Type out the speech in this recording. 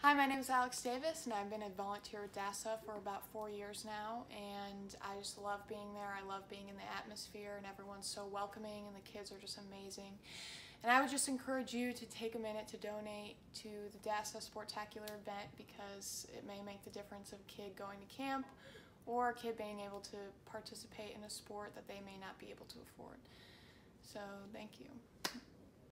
Hi, my name is Alex Davis, and I've been a volunteer with DASA for about 4 years now, and I just love being there. I love being in the atmosphere, and everyone's so welcoming, and the kids are just amazing. And I would just encourage you to take a minute to donate to the DASA Sportacular event, because it may make the difference of a kid going to camp or a kid being able to participate in a sport that they may not be able to afford. So, thank you.